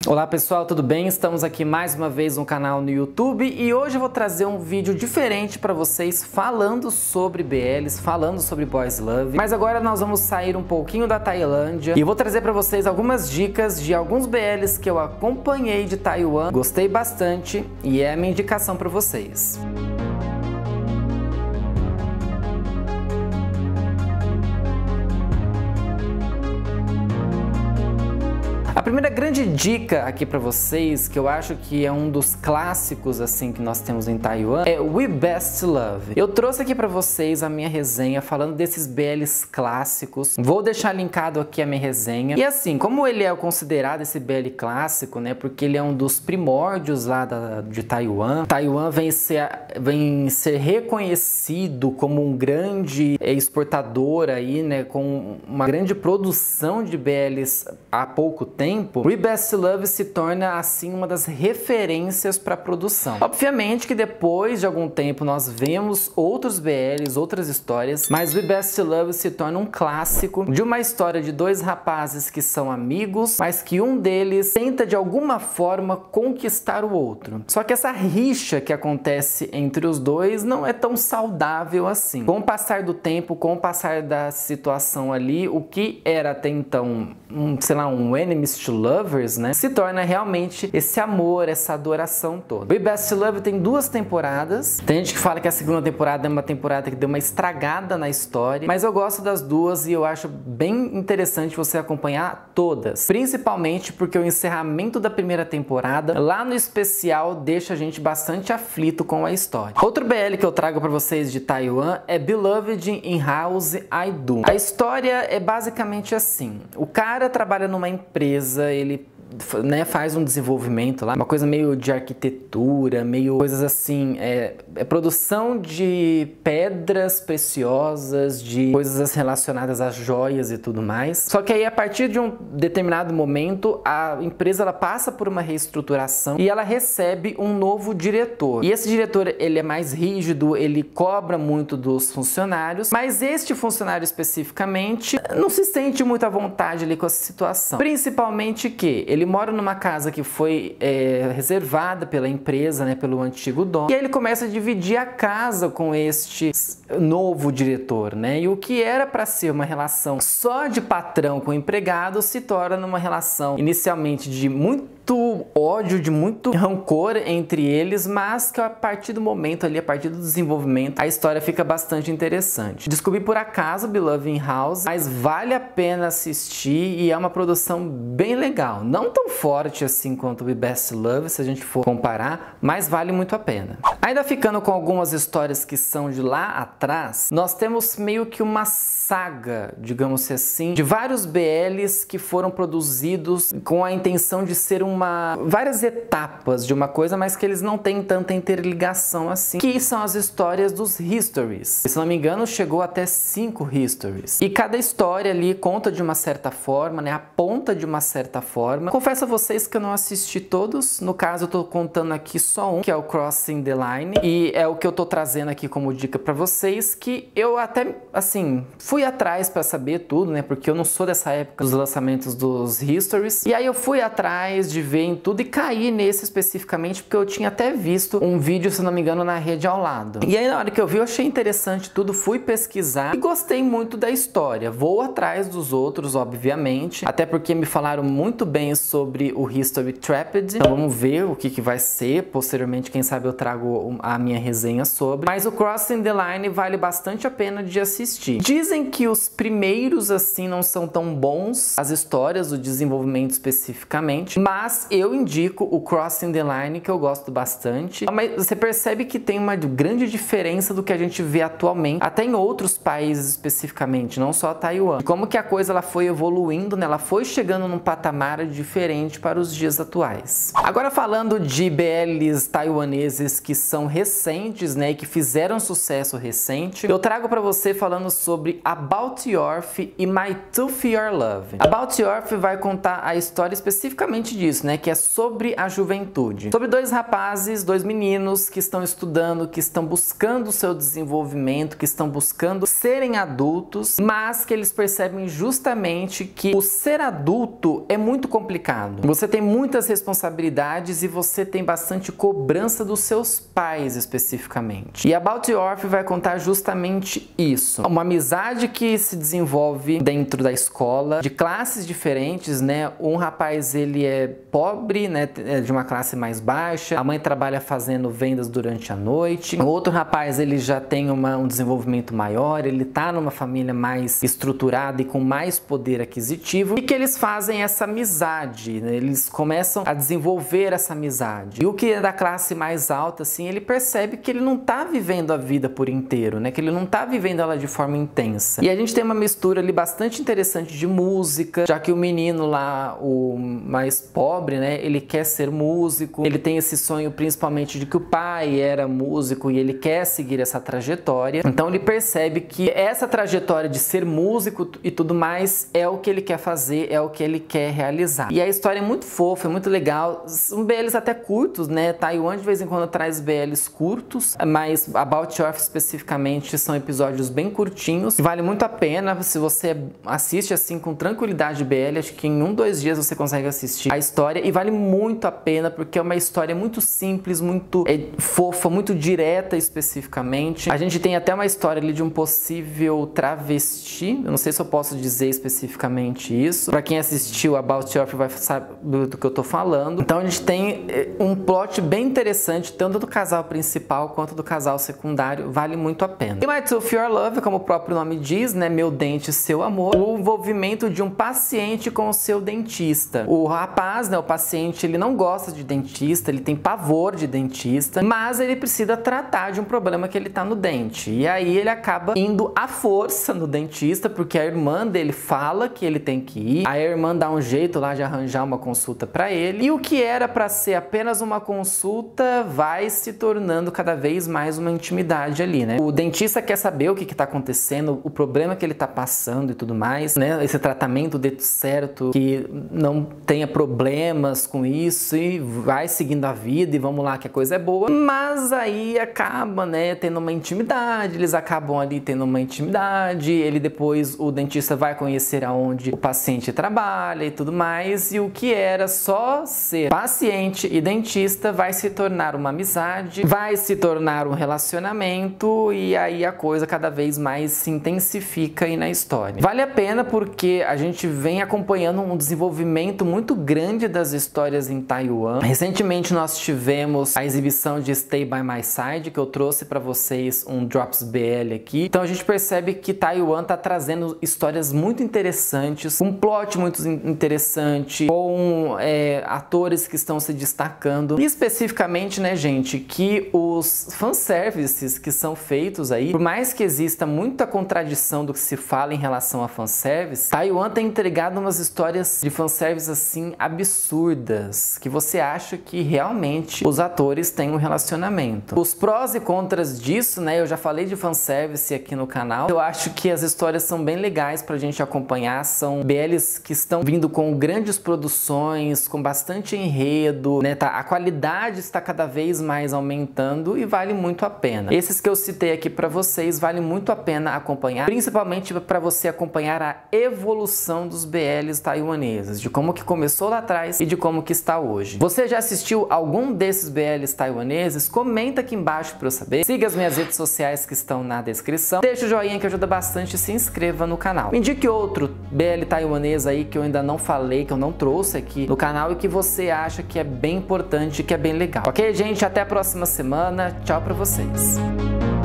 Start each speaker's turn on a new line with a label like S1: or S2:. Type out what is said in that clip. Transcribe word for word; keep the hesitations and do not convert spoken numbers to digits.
S1: Olá pessoal, tudo bem? Estamos aqui mais uma vez no canal no YouTube e hoje eu vou trazer um vídeo diferente para vocês falando sobre B Ls, falando sobre Boys Love. Mas agora nós vamos sair um pouquinho da Tailândia e eu vou trazer para vocês algumas dicas de alguns B Ls que eu acompanhei de Taiwan, gostei bastante e é a minha indicação para vocês. A primeira grande dica aqui pra vocês, que eu acho que é um dos clássicos assim que nós temos em Taiwan, é We Best Love. Eu trouxe aqui pra vocês a minha resenha falando desses B Ls clássicos. Vou deixar linkado aqui a minha resenha. E assim, como ele é considerado esse B L clássico, né, porque ele é um dos primórdios lá da, de Taiwan. Taiwan vem ser, vem ser reconhecido como um grande exportador aí, né, com uma grande produção de B Ls há pouco tempo. We Best Love se torna assim uma das referências para a produção. Obviamente que depois de algum tempo nós vemos outros B Ls, outras histórias, mas We Best Love se torna um clássico de uma história de dois rapazes que são amigos, mas que um deles tenta de alguma forma conquistar o outro. Só que essa rixa que acontece entre os dois não é tão saudável assim. Com o passar do tempo, com o passar da situação ali, o que era até então, um, sei lá, um enemies to lovers, né, se torna realmente esse amor, essa adoração toda. We Best Love tem duas temporadas. Tem gente que fala que a segunda temporada é uma temporada que deu uma estragada na história, mas eu gosto das duas e eu acho bem interessante você acompanhar todas, principalmente porque o encerramento da primeira temporada lá no especial deixa a gente bastante aflito com a história. Outro B L que eu trago para vocês de Taiwan é Beloved in House I Do. A história é basicamente assim: o cara trabalha numa empresa, ele né, faz um desenvolvimento lá, uma coisa meio de arquitetura, meio coisas assim, é, é produção de pedras preciosas, de coisas relacionadas a joias e tudo mais. Só que aí a partir de um determinado momento a empresa ela passa por uma reestruturação e ela recebe um novo diretor. E esse diretor ele é mais rígido, ele cobra muito dos funcionários, mas este funcionário especificamente não se sente muito à vontade ali com essa situação. Principalmente que ele mora numa casa que foi é, reservada pela empresa, né, pelo antigo dono, e aí ele começa a dividir a casa com este novo diretor, né, e o que era para ser uma relação só de patrão com empregado se torna numa relação inicialmente de muito ódio, de muito rancor entre eles, mas que a partir do momento ali, a partir do desenvolvimento, a história fica bastante interessante. Descobri por acaso Beloved in House, mas vale a pena assistir e é uma produção bem legal. Não tão forte assim quanto We Best Love, se a gente for comparar, mas vale muito a pena. Ainda ficando com algumas histórias que são de lá atrás, nós temos meio que uma saga, digamos assim, de vários B Ls que foram produzidos com a intenção de ser uma várias etapas de uma coisa, mas que eles não têm tanta interligação assim, que são as histórias dos histories. Se não me engano, chegou até cinco histories. E cada história ali conta de uma certa forma, né, aponta de uma certa forma. Confesso a vocês que eu não assisti todos, no caso eu tô contando aqui só um, que é o Crossing the Line, e é o que eu tô trazendo aqui como dica pra vocês, que eu até, assim, fui atrás pra saber tudo, né, porque eu não sou dessa época dos lançamentos dos histories, e aí eu fui atrás de ver em tudo e caí nesse especificamente porque eu tinha até visto um vídeo, se não me engano, na rede ao lado. E aí na hora que eu vi eu achei interessante tudo, fui pesquisar e gostei muito da história. Vou atrás dos outros, obviamente, até porque me falaram muito bem sobre o History Trapped, então vamos ver o que, que vai ser. Posteriormente, quem sabe eu trago a minha resenha sobre. Mas o Crossing the Line vale bastante a pena de assistir. Dizem que os primeiros assim não são tão bons, as histórias, o desenvolvimento especificamente, mas eu indico o Crossing the Line, que eu gosto bastante. Mas você percebe que tem uma grande diferença do que a gente vê atualmente, até em outros países especificamente, não só a Taiwan. Como que a coisa ela foi evoluindo, né? Ela foi chegando num patamar diferente para os dias atuais. Agora falando de B Ls taiwaneses que são recentes, né, e que fizeram sucesso recente, eu trago para você falando sobre About Yorf e My Tooth Your Love. About Yorf vai contar a história especificamente disso, né, que é sobre a juventude. Sobre dois rapazes, dois meninos que estão estudando, que estão buscando o seu desenvolvimento, que estão buscando serem adultos, mas que eles percebem justamente que o ser adulto é muito complicado. Você tem muitas responsabilidades e você tem bastante cobrança dos seus pais especificamente. E About the Orphan vai contar justamente isso. Uma amizade que se desenvolve dentro da escola, de classes diferentes, né? Um rapaz, ele é pobre, né? É de uma classe mais baixa. A mãe trabalha fazendo vendas durante a noite. O outro rapaz, ele já tem uma, um desenvolvimento maior, ele tá numa família mais estruturada e com mais poder aquisitivo. E que eles fazem essa amizade, né? Eles começam a desenvolver essa amizade. E o que é da classe mais alta, assim, ele percebe que ele não tá vivendo a vida por inteiro, né? Que ele não tá vivendo ela de forma intensa. E a gente tem uma mistura ali bastante interessante de música, já que o menino lá, o mais pobre, né? Ele quer ser músico, ele tem esse sonho principalmente de que o pai era músico e ele quer seguir essa trajetória. Então ele percebe que essa trajetória de ser músico e tudo mais é o que ele quer fazer, é o que ele quer realizar. E a história é muito fofa, é muito legal. São B Ls até curtos, né? Taiwan de vez em quando traz B Ls curtos, mas About Orphan especificamente são episódios bem curtinhos. Vale muito a pena se você assiste assim com tranquilidade B L. Acho que em um, dois dias você consegue assistir a história e vale muito a pena porque é uma história muito simples, muito é, fofa, muito direta especificamente. A gente tem até uma história ali de um possível travesti. Eu não sei se eu posso dizer especificamente isso. Pra quem assistiu About Orphan vai saber do que eu tô falando. Então a gente tem um plot bem interessante, tanto do casal principal quanto do casal secundário, vale muito a pena. E My Tooth Your Love, como o próprio nome diz, né, meu dente, seu amor, o envolvimento de um paciente com o seu dentista. O rapaz, né, o paciente, ele não gosta de dentista, ele tem pavor de dentista, mas ele precisa tratar de um problema que ele tá no dente. E aí ele acaba indo à força no dentista, porque a irmã dele fala que ele tem que ir, a irmã dá um jeito lá de arranjar uma consulta para ele, e o que era para ser apenas uma consulta vai se tornando cada vez mais uma intimidade ali, né? O dentista quer saber o que está acontecendo, o problema que ele está passando e tudo mais, né? Esse tratamento dê certo, que não tenha problemas com isso e vai seguindo a vida e vamos lá que a coisa é boa, mas aí acaba, né, tendo uma intimidade, eles acabam ali tendo uma intimidade, ele depois, o dentista vai conhecer aonde o paciente trabalha e tudo mais, e o que era só ser paciente e dentista vai se tornar uma amizade, vai se tornar um relacionamento e aí a coisa cada vez mais se intensifica aí na história. Vale a pena porque a gente vem acompanhando um desenvolvimento muito grande das histórias em Taiwan. Recentemente nós tivemos a exibição de Stay By My Side, que eu trouxe para vocês um Drops B L aqui. Então a gente percebe que Taiwan tá trazendo histórias muito interessantes, um plot muito interessante, com é, atores que estão se destacando. E especificamente, né, gente, que os fanservices que são feitos aí, por mais que exista muita contradição do que se fala em relação a fanservice, Taiwan tem entregado umas histórias de fanservice assim absurdas, que você acha que realmente os atores têm um relacionamento. Os prós e contras disso, né, eu já falei de fanservice aqui no canal, eu acho que as histórias são bem legais pra gente acompanhar, são B Ls que estão vindo com grandes produções, com bastante enredo, né, tá, a qualidade está cada vez mais aumentando e vale muito a pena. Esses que eu citei aqui pra vocês, vale muito a pena acompanhar, principalmente para você acompanhar a evolução dos B Ls taiwaneses, de como que começou lá atrás e de como que está hoje. Você já assistiu algum desses B Ls taiwaneses? Comenta aqui embaixo para eu saber. Siga as minhas redes sociais que estão na descrição. Deixa o joinha que ajuda bastante e se inscreva no canal. Indique outro B L taiwanês aí que eu ainda não falei, que eu não trouxe aqui no canal e que você acha que é bem importante, que é bem legal. Ok, gente? Até a próxima semana. Tchau pra vocês.